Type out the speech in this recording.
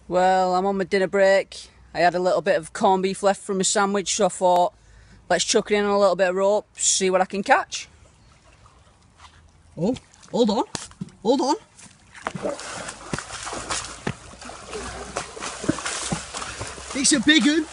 Well, I'm on my dinner break. I had a little bit of corned beef left from a sandwich, so I thought, let's chuck it in on a little bit of rope, see what I can catch. Oh, hold on. Hold on. It's a big one.